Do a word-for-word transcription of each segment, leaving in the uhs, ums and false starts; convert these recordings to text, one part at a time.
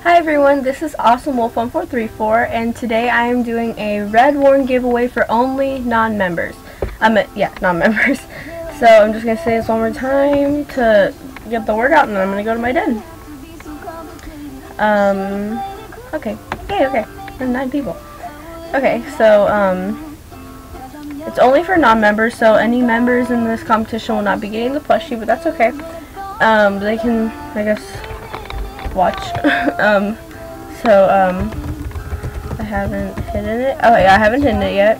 Hi everyone, this is Awesome Wolf one four three four, and today I am doing a Red Warren giveaway for only non-members. I'm a, yeah, non-members. So I'm just gonna say this one more time to get the word out, and then I'm gonna go to my den. Um, okay, okay, okay. There are nine people. Okay, so um, it's only for non-members. So any members in this competition will not be getting the plushie, but that's okay. Um, they can, I guess, watch. um, so, um, I haven't hidden it. Oh, yeah, I haven't hidden it yet.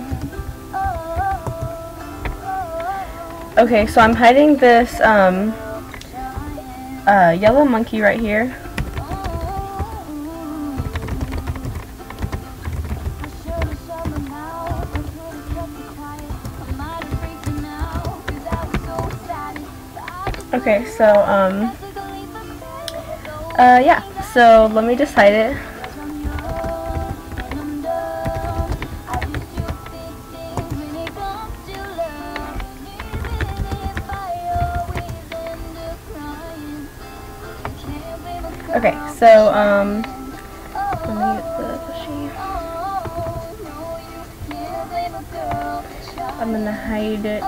Okay, so I'm hiding this, um, uh, yellow monkey right here. Okay, so, um, Uh, yeah, so let me just hide it. Okay, so, um, let me get the plushie. I'm gonna hide it.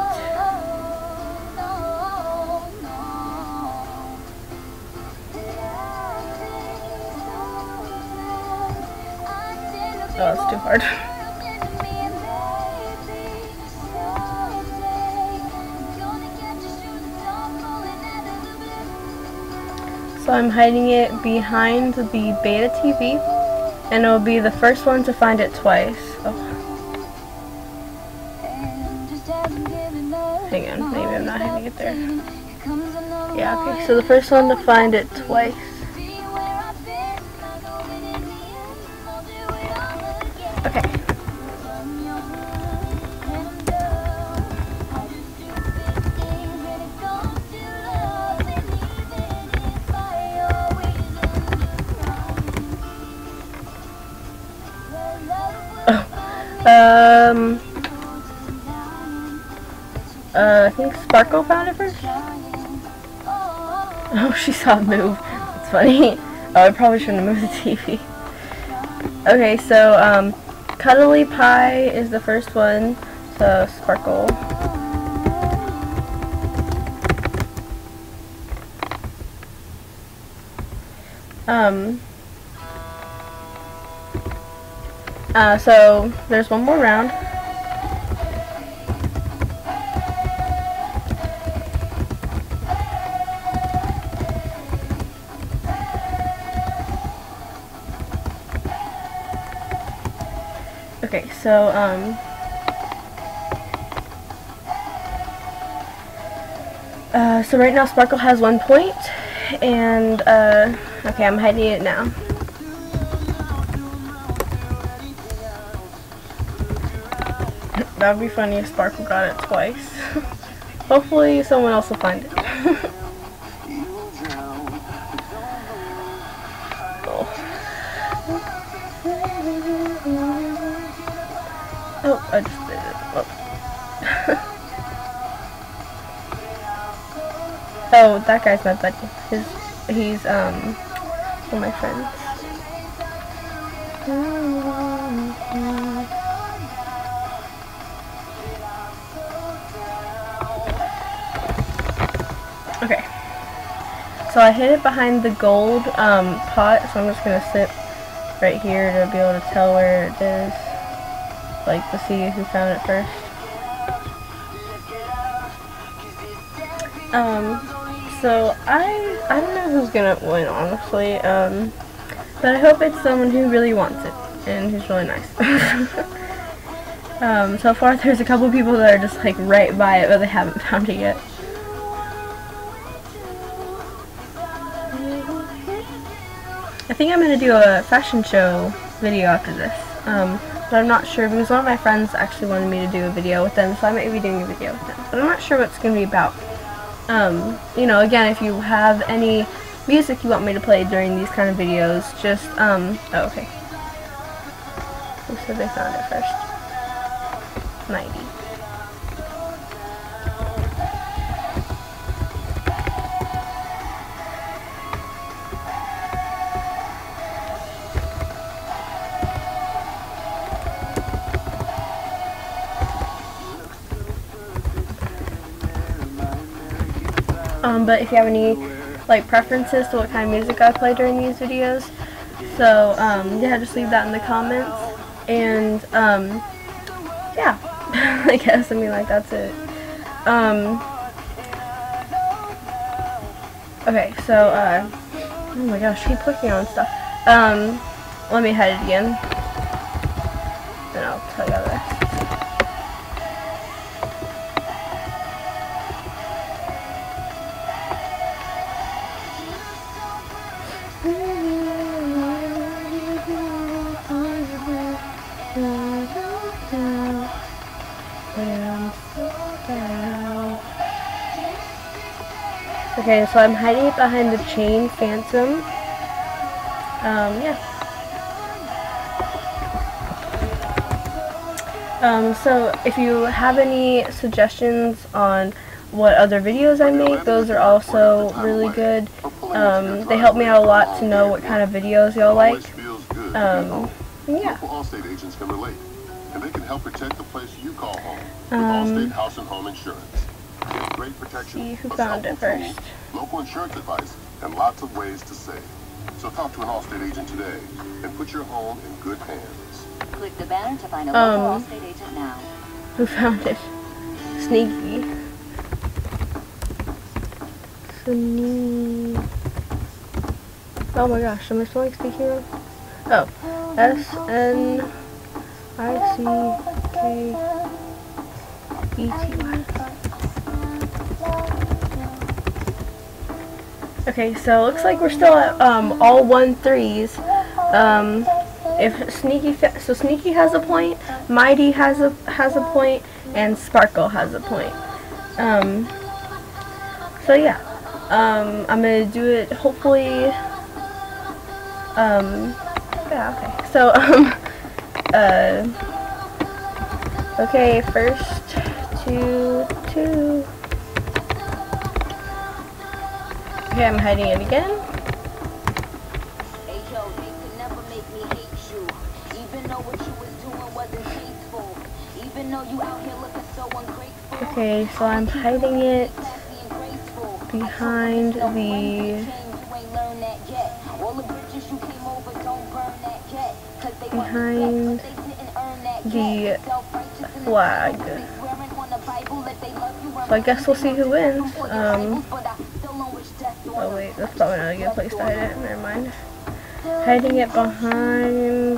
Oh, it's too hard. So I'm hiding it behind the beta T V, and it will be the first one to find it twice. Oh. Hang on, maybe I'm not hiding it there. Yeah, okay, so the first one to find it twice. Okay. Oh. Um. Uh, I think Sparkle found it first. Oh, she saw it move. It's funny. Oh, I probably shouldn't have moved the T V. Okay, so, um, Cuddly Pie is the first one, so Sparkle. Um, uh, so there's one more round. Okay, so, um, uh, so right now Sparkle has one point, and, uh, okay, I'm hiding it now. That would be funny if Sparkle got it twice. Hopefully someone else will find it. Oh, I just did it. Oh. Oh, that guy's my buddy. His, he's, um, one of my friends. Okay. So I hid it behind the gold, um, pot, so I'm just gonna sit right here to be able to tell where it is. Like, to see who found it first. Um, so I, I don't know who's gonna win, honestly, um, but I hope it's someone who really wants it, and who's really nice. um, so far there's a couple people that are just, like, right by it, but they haven't found it yet. I think I'm gonna do a fashion show video after this. Um, but I'm not sure, because one of my friends actually wanted me to do a video with them, so I might be doing a video with them. But I'm not sure what it's going to be about. Um, you know, again, if you have any music you want me to play during these kind of videos, just, um, oh, okay. Who said they found it first? ninety. Um, but if you have any like preferences to what kind of music I play during these videos, so um, yeah, just leave that in the comments. And um, yeah, I guess I mean like that's it. Um, okay, so uh, oh my gosh, keep clicking on stuff. Um, let me hide it again, and I'll tell you the rest. Okay, so I'm hiding it behind the chain phantom. Um, yeah. Um, so if you have any suggestions on what other videos I make, those are also really good. Um, they help me out a lot to know what kind of videos y'all like. Um, yeah. Allstate agents can relate, and they can help protect the place you call home with Um, Allstate House and Home Insurance. It's great protection, See who a found it helpful first. tool, local insurance advice, and lots of ways to save. So talk to an Allstate agent today and put your home in good hands. Click the banner to find a Um, local Allstate agent now. Who found it? Sneaky. Sneaky. Oh my gosh, am I still like speaking wrong? Oh, S N I C K E T Y. Okay, so it looks like we're still at um, all one threes. Um, if Sneaky, fa so Sneaky has a point, Mighty has a has a point, and Sparkle has a point. Um, so yeah, um, I'm gonna do it hopefully. Um, yeah, okay. So um, uh, okay, first two, two. Okay, I'm hiding it again. Hey yo, they could never make me hate you. Even though what you was doing wasn't tasteful. Even though you out here looking so ungrateful. Okay, so I'm hiding it behind the behind the flag. So I guess we'll see who wins. Um, oh wait, that's probably not a good place to hide it. Never mind. Hiding it behind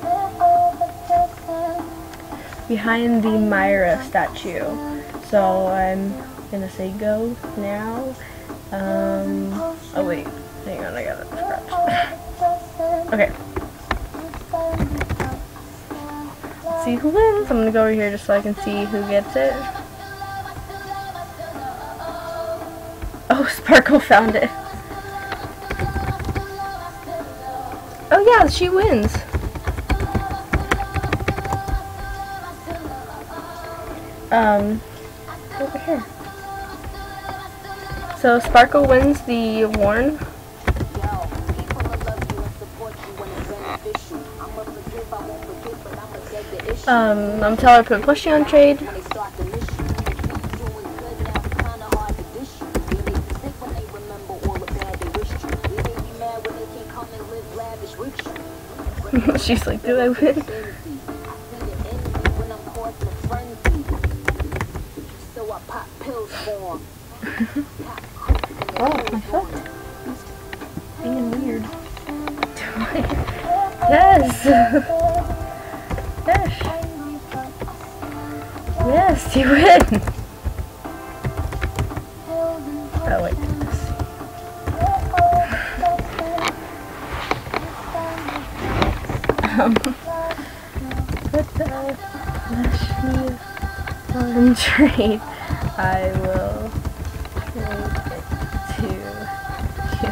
behind the Myra statue. So I'm gonna say go now. Um, oh wait, hang on, I got it scratched. Okay. See who wins. I'm gonna go over here just so I can see who gets it. Oh, Sparkle found it. Oh yeah, she wins. Um, over here. So Sparkle wins the Warren. Um, I'm telling her to put plushie on trade. She's like, do I win? Oh, my foot. Being weird. Yes! Yes! Yes, you win! Oh, wait. Um, put the plushie on trade. I will trade it to you.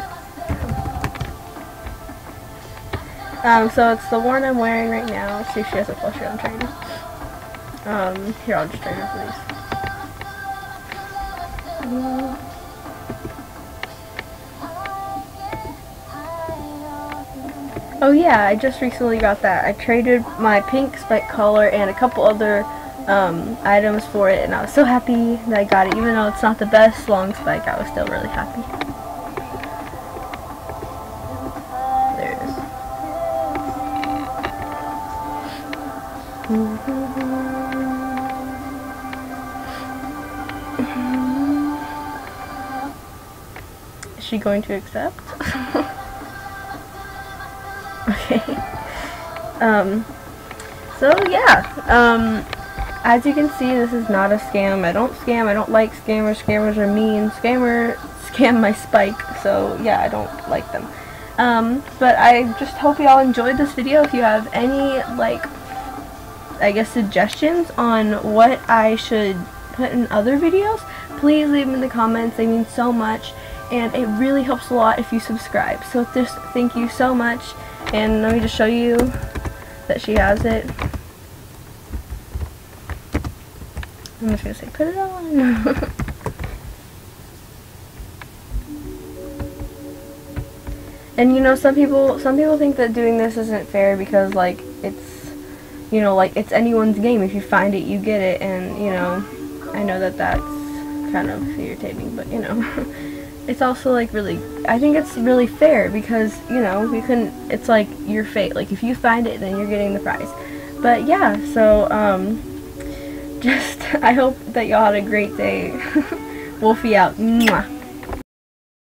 Um, so it's the one I'm wearing right now. See if she has a plushie on trade. Um, here, I'll just trade her for these. Mm. Oh yeah, I just recently got that. I traded my pink spike collar and a couple other um, items for it, and I was so happy that I got it. Even though it's not the best long spike, I was still really happy. There it is. Is she going to accept? Okay. Um, so yeah, um, as you can see, this is not a scam. I don't scam. I don't like scammers. Scammers are mean. Scammer scam my spike. So yeah, I don't like them. Um, but I just hope y'all enjoyed this video. If you have any, like, I guess suggestions on what I should put in other videos, please leave them in the comments. They mean so much, and it really helps a lot if you subscribe. So just thank you so much, and let me just show you that she has it. I'm just gonna say put it on. And you know, some people some people think that doing this isn't fair because, like, it's, you know, like, it's anyone's game. If you find it, you get it. And, you know, I know that that's kind of irritating, but, you know, it's also, like, really, I think it's really fair because, you know, we couldn't, it's like your fate. Like, if you find it, then you're getting the prize. But yeah, so um just I hope that y'all had a great day. Wolfy out. Mwah.